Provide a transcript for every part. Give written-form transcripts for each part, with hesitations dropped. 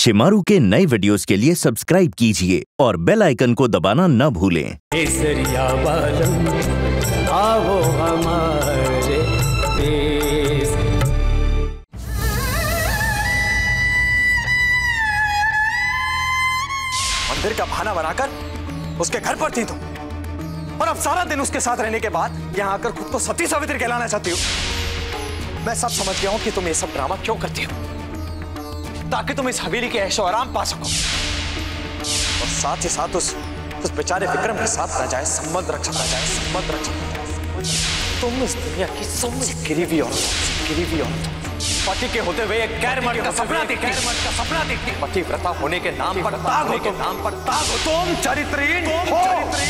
शिमारू के नए वीडियोस के लिए सब्सक्राइब कीजिए और बेल आइकन को दबाना न भूलें। केसरिया बालम आओ हमारे देश। मंदिर का बहाना बनाकर उसके घर पर थी तुम, और अब सारा दिन उसके साथ रहने के बाद यहाँ आकर खुद को सती सावित्री कहलाना चाहती हो। मैं सब समझ गया हूँ कि तुम ये सब ड्रामा क्यों करती हो, ताकि तुम इस हवेली के ऐशो आराम पा सको और साथ ही साथ उस बेचारे विक्रम के साथ नाजायज संबंध रख सकता। तुम इस दुनिया की सबसे गिरीवी औरत पति के होते हुए गैर मर्द का सपना देखती, पतिव्रता होने के नाम पर ताग हो तुम चरित्रहीन हो।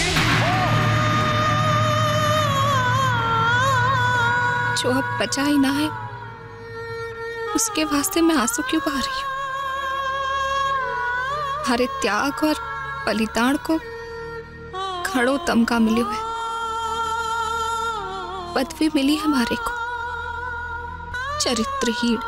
जो अब बचा ही ना है उसके वास्ते मैं आंसू क्यों बहा रही हूँ। हमारे त्याग और बलिदान को खड़ो तमगा मिले हुए पदवी मिली हमारे को चरित्रहीन।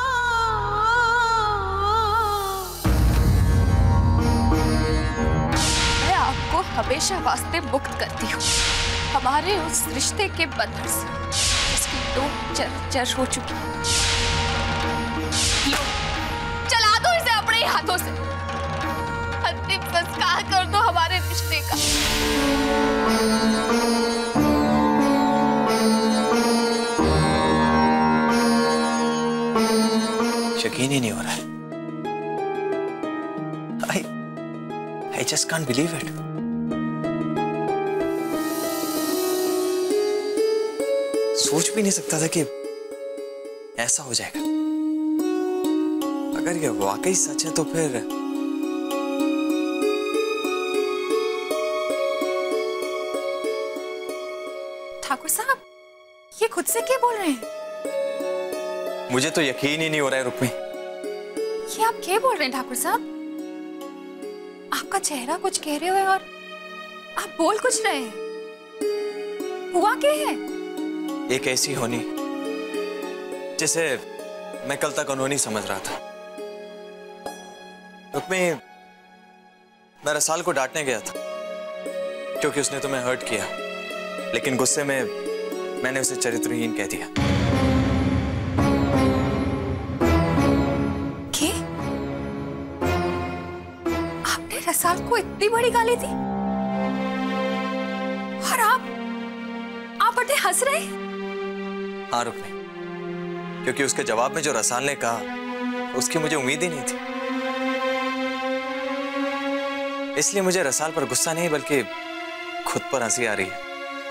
मैं आपको हमेशा वास्ते मुक्त करती हूँ हमारे उस रिश्ते के बंधन से जिसकी दो चर हो चुकी। चला दो इसे अपने ही हाथों से, अंतिम संस्कार कर दो हमारे रिश्ते का। यकीन ही नहीं हो रहा है। I just can't believe it. सोच भी नहीं सकता था कि ऐसा हो जाएगा। अगर ये वाकई सच है तो फिर ठाकुर साहब ये खुद से क्या बोल रहे हैं? मुझे तो यकीन ही नहीं हो रहा है रुक्मी। ये आप क्या बोल रहे हैं ठाकुर साहब? आपका चेहरा कुछ कह रहे हो और आप बोल कुछ रहे हैं। हुआ क्या है? एक ऐसी होनी जिसे मैं कल तक अनहोनी समझ रहा था। रुक्मी, मैं रसाल को डांटने गया था क्योंकि उसने तुम्हें हर्ट किया, लेकिन गुस्से में मैंने उसे चरित्रहीन कह दिया। रसाल को इतनी बड़ी गाली दी और आप बड़े हंस रहे? हाँ रुक्मी, क्योंकि उसके जवाब में जो रसाल ने कहा उसकी मुझे उम्मीद ही नहीं थी। इसलिए मुझे रसाल पर गुस्सा नहीं बल्कि खुद पर हंसी आ रही है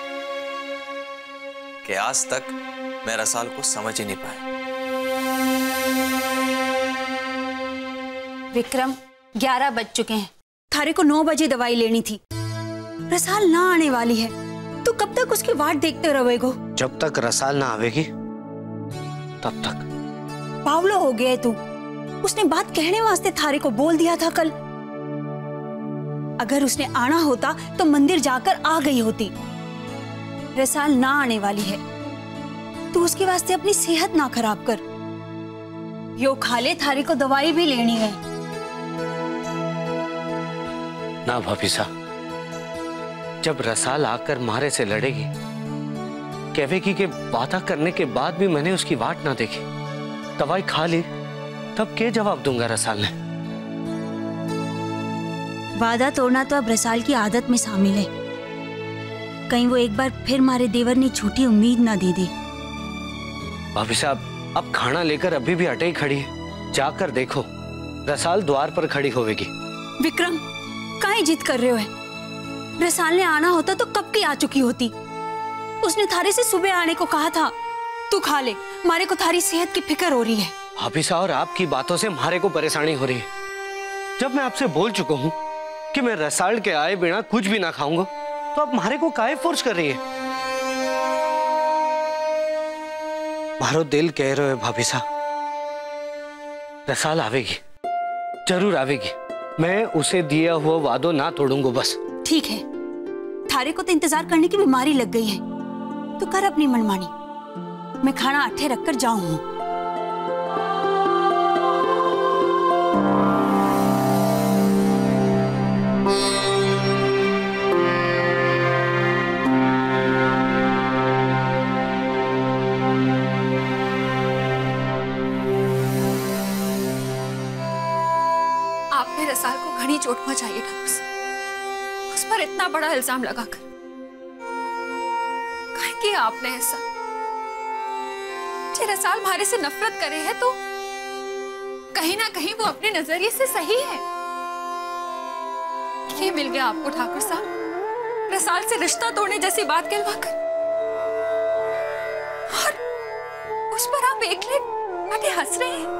कि आज तक मैं रसाल को समझ ही नहीं पाया। विक्रम 11 बज चुके हैं। थारे को 9 बजे दवाई लेनी थी। रसाल ना आने वाली है, तू कब तक उसकी वाट देखते रहोगे? जब तक रसाल ना आवेगी तब तक। पावलो हो गया है तू। उसने बात कहने वास्ते थारे को बोल दिया था कल। अगर उसने आना होता तो मंदिर जाकर आ गई होती। रसाल ना आने वाली है, तू उसके वास्ते अपनी सेहत ना खराब कर। यो खा ले, थारे को दवाई भी लेनी है। ना भाभी साहब, जब रसाल आकर मारे से लड़ेगी, कहेगी कि वादा करने के बाद भी मैंने उसकी वाट ना देखी, दवाई खा ली, तब क्या जवाब दूंगा रसाल ने? वादा तोड़ना तो अब रसाल की आदत में शामिल है। कहीं वो एक बार फिर मारे देवर ने झूठी उम्मीद ना दे दे। भाभी साहब, अब खाना लेकर अभी भी अटे ही खड़ी है। जाकर देखो, रसाल द्वार पर खड़ी होगी। विक्रम, काहे जिद कर रहे हो? रसाल ने आना होता तो कब की आ चुकी होती। उसने थारे से सुबह आने को कहा था। तू खा ले, मारे को थारी सेहत की फिक्र हो रही है। भाभी साहब, और आपकी बातों से मारे को परेशानी हो रही है। जब मैं आपसे बोल चुका हूँ कि मैं रसाल के आए बिना कुछ भी ना खाऊंगा, तो आप मारे को काहे फोर्स कर रही है? मारो दिल कह रहे हो भाभी साहब। रसाल आवेगी, जरूर आवेगी। मैं उसे दिया हुआ वादो ना तोड़ूंगा बस। ठीक है, थारे को तो इंतजार करने की बीमारी लग गई है, तो कर अपनी मनमानी। मैं खाना अट्ठे रखकर जाऊं। आपने रसाल को घनी चोट पहुंचाई है ठाकुर साहब, उस पर इतना बड़ा इल्जाम लगाकर। काहे किया आपने ऐसा? जे रसाल हमारे से नफरत करे है तो कहीं ना कहीं वो अपने नजरिए से सही है। ये मिल गया आपको ठाकुर साहब, रसाल से रिश्ता तोड़ने जैसी बात कहलवाकर, और उस पर आप एक लेट हंस रहे हैं।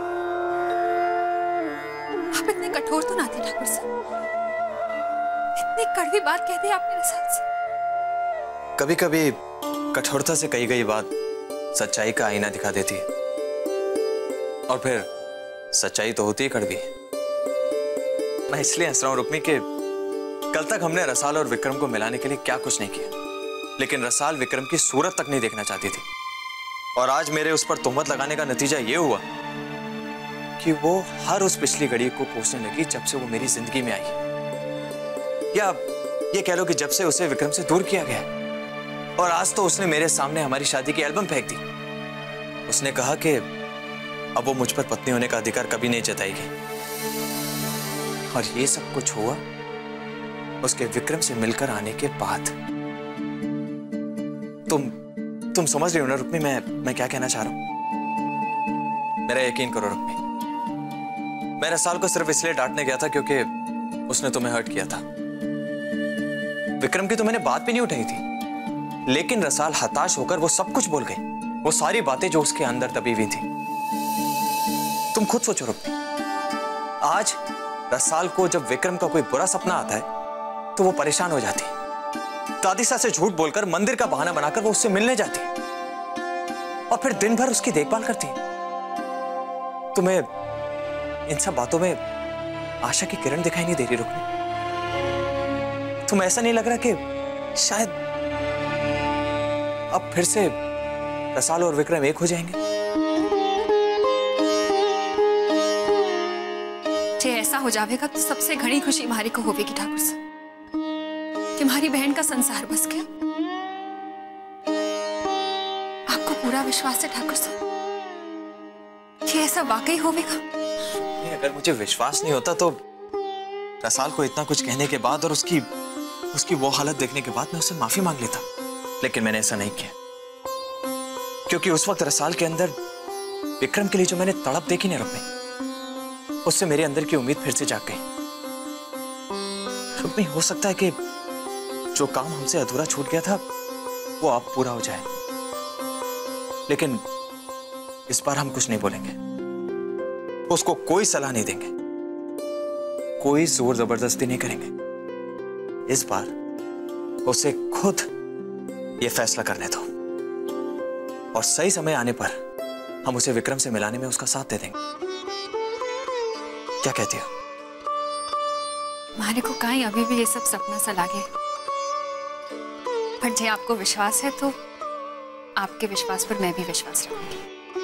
आप इतने कठोर तो ना थे ठाकुर साहब, इतनी कड़वी बात कह दी आपने रसाल से। कभी कभी कठोरता से कही गई बात सच्चाई का आईना दिखा देती है, और फिर सच्चाई तो होती है कड़वी। मैं इसलिए हंस रहा हूं रुक्मी कि कल तक हमने रसाल और विक्रम को मिलाने के लिए क्या कुछ नहीं किया, लेकिन रसाल विक्रम की सूरत तक नहीं देखना चाहती थी, और आज मेरे उस पर तोहमत लगाने का नतीजा यह हुआ कि वो हर उस पिछली घड़ी को कोसने लगी जब से वो मेरी जिंदगी में आई, या ये कह लो कि जब से उसे विक्रम से दूर किया गया। और आज तो उसने मेरे सामने हमारी शादी की एल्बम फेंक दी। उसने कहा कि अब वो मुझ पर पत्नी होने का अधिकार कभी नहीं जताएगी, और ये सब कुछ हुआ उसके विक्रम से मिलकर आने के बाद। तुम समझ रही हो ना रुक्मी मैं क्या कहना चाह रहा हूं? मेरा यकीन करो रुक्मी, मैं रसाल को सिर्फ इसलिए डांटने गया था क्योंकि उसने तुम्हें हर्ट किया था। विक्रम की तो मैंने बात भी नहीं उठाई थी, लेकिन रसाल हताश होकर वो सब कुछ बोल गई, वो सारी बातें जो उसके अंदर दबी हुई थी। तुम खुद सोचो रुक्मी, आज रसाल को जब विक्रम का कोई बुरा सपना आता है तो वो परेशान हो जाती, दादीसा से झूठ बोलकर मंदिर का बहाना बनाकर वो उससे मिलने जाती, और फिर दिन भर उसकी देखभाल करती। तुम्हें इन सब बातों में आशा की किरण दिखाई नहीं दे रही रुक्मी? तुम्हें ऐसा नहीं लग रहा कि शायद अब फिर से रसाल और विक्रम एक हो जाएंगे? जे ऐसा हो जाएगा तो सबसे घनी खुशी हमारी को होगी ठाकुर साहब, कि हमारी बहन का संसार बस गया। आपको पूरा विश्वास है ठाकुर साहब कि ऐसा वाकई होगा? अगर मुझे विश्वास नहीं होता तो रसाल को इतना कुछ कहने के बाद और उसकी वो हालत देखने के बाद मैं उससे माफी मांग लेता, लेकिन मैंने ऐसा नहीं किया, क्योंकि उस वक्त रसाल के अंदर विक्रम के लिए जो मैंने तड़प देखी ना रुक्मी, उससे मेरे अंदर की उम्मीद फिर से जाग गई। रुक्मी, हो सकता है कि जो काम हमसे अधूरा छूट गया था वो अब पूरा हो जाए, लेकिन इस बार हम कुछ नहीं बोलेंगे, उसको कोई सलाह नहीं देंगे, कोई जोर जबरदस्ती नहीं करेंगे। इस बार उसे खुद ये फैसला करने दो, और सही समय आने पर हम उसे विक्रम से मिलाने में उसका साथ दे देंगे। क्या कहती हो? हमारे को कहीं अभी भी ये सब सपना सा लागे, पर जे आपको विश्वास है तो आपके विश्वास पर मैं भी विश्वास रखूंगी।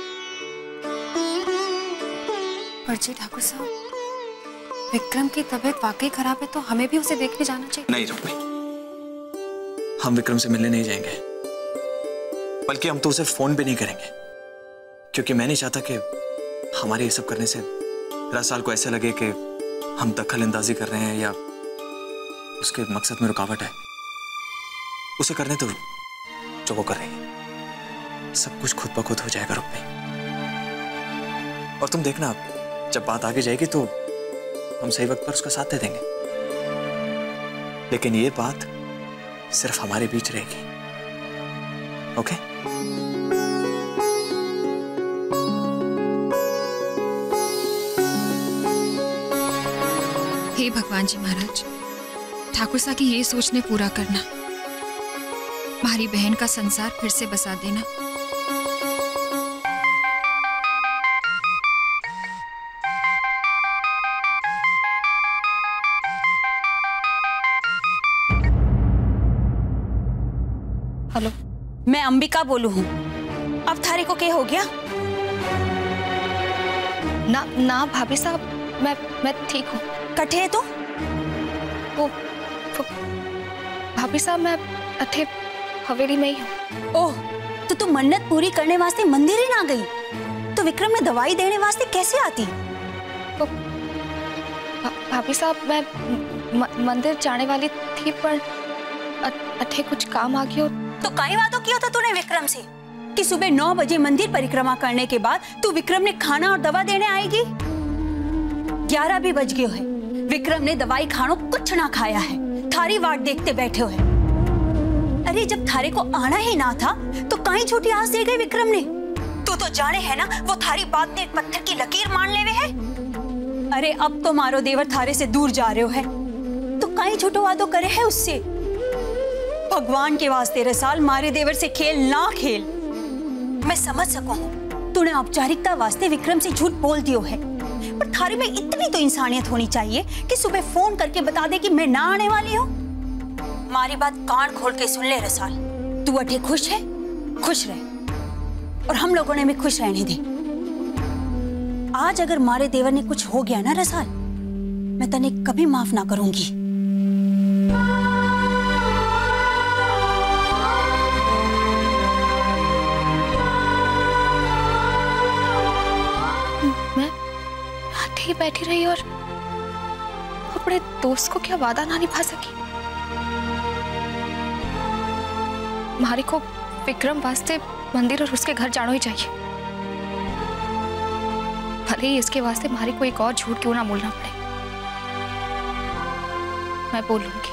पर जी ठाकुर साहब, विक्रम की तबीयत वाकई खराब है तो हमें भी उसे देखने जाना चाहिए। नहीं रुक्मी, हम विक्रम से मिलने नहीं जाएंगे, बल्कि हम तो उसे फोन भी नहीं करेंगे, क्योंकि मैं नहीं चाहता कि हमारे ये सब करने से रसाल को ऐसे लगे कि हम दखल अंदाजी कर रहे हैं या उसके मकसद में रुकावट है। उसे करने दो जो वो कर रही है, सब कुछ खुद ब खुद हो जाएगा रुक्मी। और तुम देखना, जब बात आगे जाएगी तो हम सही वक्त पर उसका साथ दे देंगे, लेकिन ये बात सिर्फ हमारे बीच रहेगी। ओके? हे भगवान जी महाराज, ठाकुर साहब की ये सोचने पूरा करना, हमारी बहन का संसार फिर से बसा देना। हेलो, मैं अंबिका बोलू हूँ। अब थारे को क्या हो गया? ना भाभी साहब, मैं ठीक हूँ। कठे है तो? वो भाभी साहब, मैं अठे हवेली में ही हूँ। ओह, तो तू मन्नत पूरी करने वास्ते मंदिर ही ना गई तो विक्रम ने दवाई देने वास्ते कैसे आती? भाभी साहब, मैं मंदिर जाने वाली थी पर अठे कुछ काम आ गयो। तो कई वादों किया था तूने विक्रम से कि सुबह 9 बजे मंदिर परिक्रमा करने के बाद तू विक्रम ने खाना और दवा देने आएगी। 11 भी बज गए है, विक्रम ने दवाई खानो कुछ ना खाया है, थारी वाट देखते बैठे हुए। अरे जब थारे को आना ही ना था तो कहीं छोटी आस दे गई विक्रम ने। तू तो जाने है ना वो थारी बात ने पत्थर की लकीर मान लेवे है। अरे अब तो मारो देवर थारे से दूर जा रहे हो है तो कहीं छोटो वादो करे है उससे। भगवान के वास्ते रसाल, मारे देवर से खेल ना खेल। मैं समझ सकूं तूने औपचारिकता वास्ते विक्रम से झूठ बोल दियो है, पर थारे में इतनी तो इंसानियत होनी चाहिए कि सुबह फोन करके बता दे कि मैं ना आने वाली हूँ। मारी बात कान खोल के सुन ले रसाल, तू अठे खुश है, खुश रहे और हम लोगों ने भी खुश रहने दे। आज अगर मारे देवर ने कुछ हो गया ना रसाल, मैं तने कभी माफ ना करूंगी। मैं ही बैठी रही और अपने दोस्त को क्या वादा ना निभा सकी। मारी को विक्रम वास्ते मंदिर और उसके घर जाना ही चाहिए, भले ही इसके वास्ते मारी को एक और झूठ क्यों ना बोलना पड़े। मैं बोलूंगी।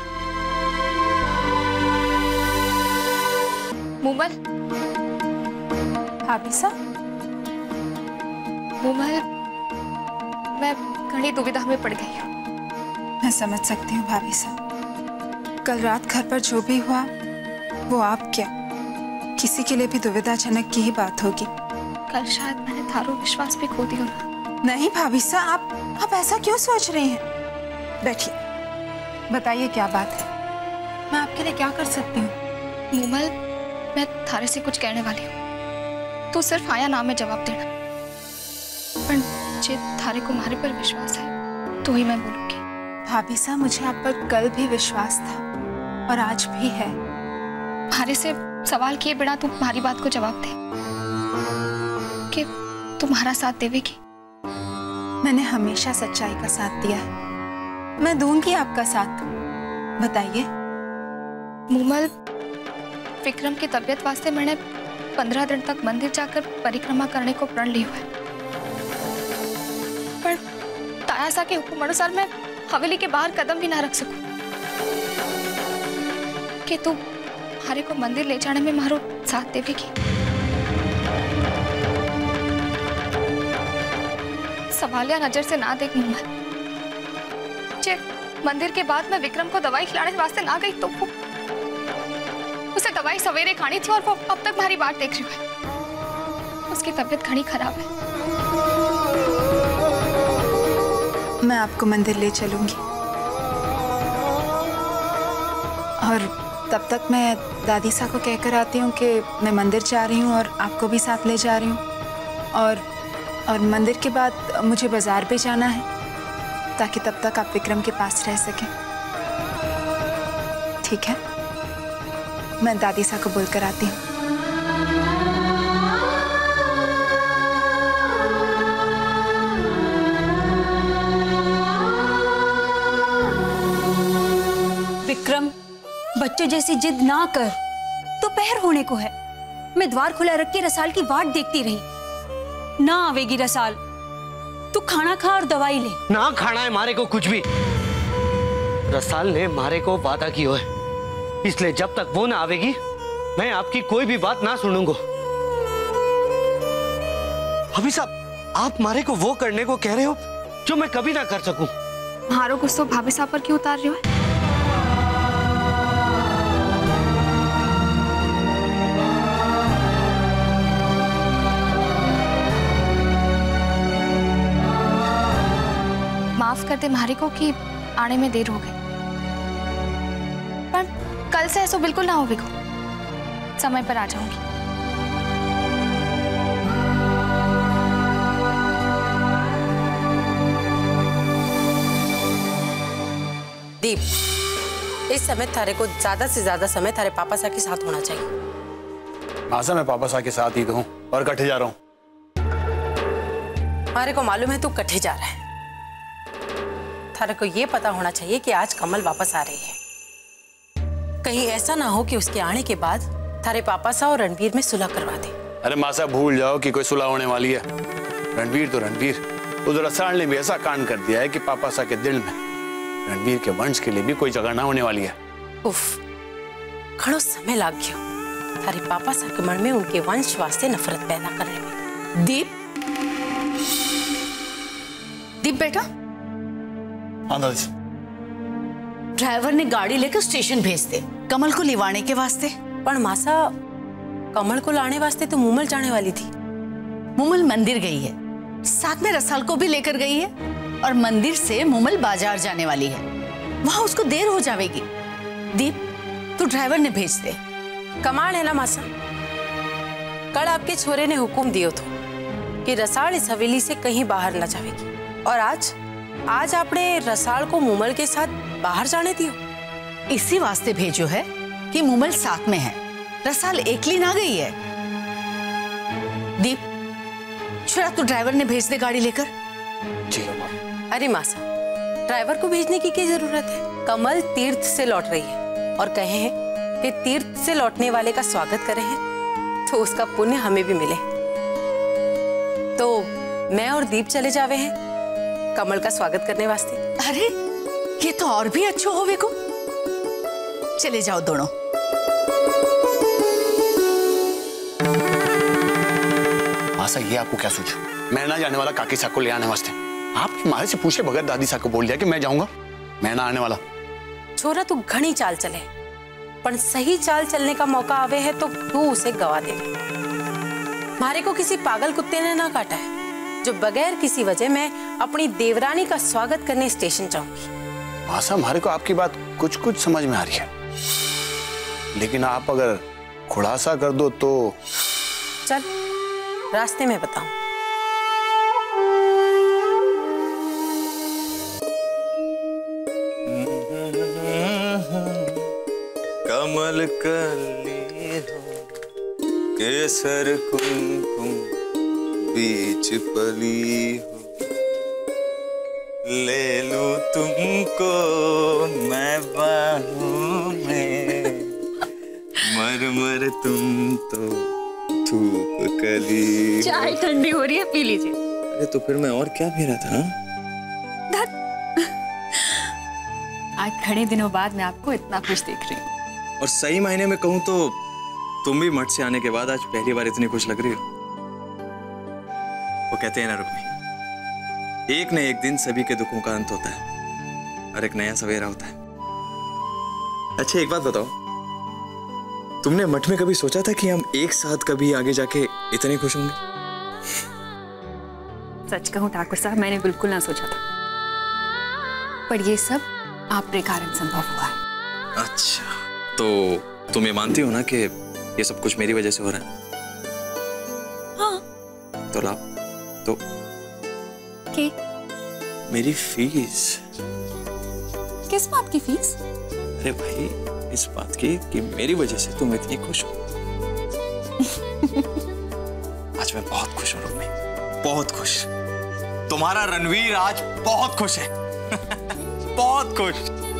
मुमल, भाभी साहब, मुमल, मैं घनी दुविधा में पड़ गई हूँ। मैं समझ सकती हूँ भाभी साहब, कल रात घर पर जो भी हुआ वो आप क्या किसी के लिए भी दुविधाजनक की ही बात होगी। कल शायद मैंने थारो विश्वास भी खो दिया ना। नहीं भाभी साहब, आप ऐसा क्यों सोच रही हैं? बैठिए, बताइए क्या बात है, मैं आपके लिए क्या कर सकती हूँ? मुमल, मैं थारे से कुछ कहने वाली हूँ, तू सिर्फ आया नाम में जवाब देना। पर जे थारे को मारे पर विश्वास है तो ही मैं बोलूंगी। भाभी साहब, मुझे आप पर कल भी विश्वास था और आज भी है। मारे से सवाल किए बिना तू हमारी बात को जवाब दे कि तुम्हारा साथ देवेगी। मैंने हमेशा सच्चाई का साथ दिया है, मैं दूंगी आपका साथ। बताइए। मुमल, विक्रम की तबीयत वास्ते मैंने 15 दिन तक मंदिर जाकर परिक्रमा करने को प्रण लिया है, पर तायासा के हुक्म अनुसार मैं हवेली के बाहर कदम भी ना रख सकूं कि तू हमारे को मंदिर ले जाने में मारो साथ देवेगी। सवालिया नजर से ना देख मुमल, जे मंदिर के बाद मैं विक्रम को दवाई खिलाने वास्ते ना गई तो उसे दवाई सवेरे खानी थी और वो अब तक हमारी बात देख रही है। उसकी तबीयत घनी खराब है। मैं आपको मंदिर ले चलूंगी और तब तक मैं दादी सा को कहकर आती हूँ कि मैं मंदिर जा रही हूँ और आपको भी साथ ले जा रही हूँ। और मंदिर के बाद मुझे बाजार भी जाना है ताकि तब तक आप विक्रम के पास रह सकें। ठीक है, मैं दादी सा को बोलकर आती हूँ। विक्रम, बच्चों जैसी जिद ना कर, दोपहर होने को है। मैं द्वार खुला रख के रसाल की वाट देखती रही, ना आवेगी रसाल। तू खाना खा और दवाई ले। ना खाना है मारे को कुछ भी। रसाल ने मारे को वादा किया है, इसलिए जब तक वो ना आवेगी मैं आपकी कोई भी बात ना सुनूंगा। भाभी साहब, आप मारे को वो करने को कह रहे हो जो मैं कभी ना कर सकूं। मारो गुस्सा भाभी साहब पर क्यों उतार रही हो? माफ कर दे मारे को कि आने में देर हो गई, पर कल से ऐसा बिल्कुल ना होगा, समय पर आ जाऊंगी। दीप, इस समय थारे को ज्यादा से ज्यादा समय थारे पापा सा के साथ होना चाहिए। आशा मैं पापा सा के साथ ही तो हूँ और कट्ठे जा रहा हूँ। हमारे को मालूम है तू कट्ठे जा रहा है, थारे को ये पता होना चाहिए कि आज कमल वापस आ रही है। कहीं ऐसा ना हो कि उसके आने के बाद थारे पापा सा और रणवीर में सुलह करवा दे। अरे मासा भूल जाओ कि कोई सुलह होने वाली है। रणवीर तो रणवीर, उधर रसाल ने भी ऐसा कांड कर दिया है कि पापा सा के दिल में रणवीर के वंश के लिए भी कोई जगह ना होने वाली है। उफ, खड़ो समय लाग गयो थारे पापा सा के मन में उनके वंश वास्ते नफरत पैदा करने में। दीप, दीप बेटा। हाँ दादी। ड्राइवर ने गाड़ी लेकर स्टेशन भेज दे कमल को लिवाने के वास्ते। पर मासा, कमल को लाने वास्ते तो मुमल जाने वाली थी। मुमल मंदिर गई है, साथ में रसाल को भी लेकर गई है, और मंदिर से मुमल बाजार जाने वाली है, वहां उसको देर हो जाएगी। दीप, तू ड्राइवर ने भेज दे। कमाल है ना मासा, कल आपके छोरे ने हुक्म दियो तो कि रसाल इस हवेली से कहीं बाहर न जाएगी, और आज आपने रसाल को मुमल के साथ बाहर जाने दियो। इसी वास्ते भेजो है कि मुमल साथ में है, रसाल एकली ना गई है। दीप, छुरा तू ड्राइवर ने भेज दे गाड़ी लेकर। जी। अरे मासा, ड्राइवर को भेजने की क्या जरूरत है? कमल तीर्थ से लौट रही है और कहे हैं कि तीर्थ से लौटने वाले का स्वागत करे हैं तो उसका पुण्य हमें भी मिले। तो मैं और दीप चले जावे हैं कमल का स्वागत करने वास्ते। अरे ये तो और भी अच्छा होवे को। चले जाओ दोनों। मासा, ये आपको क्या सूझा? मैं ना जाने वाला काकी साहब को ले आने वास्ते। आप मारे से पूछे बगैर दादी साहब को बोल दिया कि मैं जाऊंगा, मैं ना आने वाला। छोरा तू घनी चाल चले, पर सही चाल चलने का मौका आवे है तो तू उसे गवा दे। मारे को किसी पागल कुत्ते ने ना काटा है जो बगैर किसी वजह मैं अपनी देवरानी का स्वागत करने स्टेशन जाऊंगी। मासा, हमारे को आपकी बात कुछ कुछ समझ में आ रही है, लेकिन आप अगर खुलासा कर दो तो। चल रास्ते में बताऊं। कमल कली हो केसर कुमकुम बीच पली हो, ले लूं तुमको मैं बाहों में, मर मर तुम तो धूप कली। चाय ठंडी हो रही है, पी लीजिए। अरे तो फिर मैं और क्या पी रहा था? आज घणे दिनों बाद मैं आपको इतना खुश देख रही हूँ। और सही मायने में कहूँ तो तुम भी मठ से आने के बाद आज पहली बार इतनी खुश लग रही हो। वो कहते हैं ना रुक्मी, एक न एक दिन सभी के दुखों का अंत होता है और एक नया सवेरा होता है। अच्छा एक बात बताओ, तुमने मठ में कभी सोचा था कि हम एक साथ कभी आगे जाके इतने खुश होंगे? सच कहूँ ठाकुर साहब, मैंने बिल्कुल ना सोचा था, पर ये सब आपके कारण संभव हुआ है। अच्छा, तो तुम ये मानती हो ना कि ये सब कुछ मेरी वजह से हो रहा है? हाँ। तो लाओ तो के? मेरी फीस। किस बात की फीस? अरे भाई, इस बात की कि मेरी वजह से तुम इतनी खुश हो। आज मैं बहुत खुश हूं रुक्मी, बहुत खुश। तुम्हारा रणवीर आज बहुत खुश है। बहुत खुश।